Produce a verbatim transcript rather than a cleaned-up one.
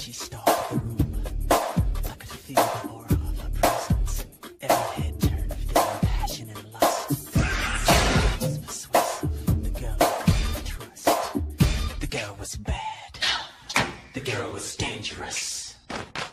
she stalked the room. I could feel the aura of her presence. Every head turned, feeling passion and lust. She was persuasive. The girl I couldn't trust. The girl was bad. The girl was dangerous.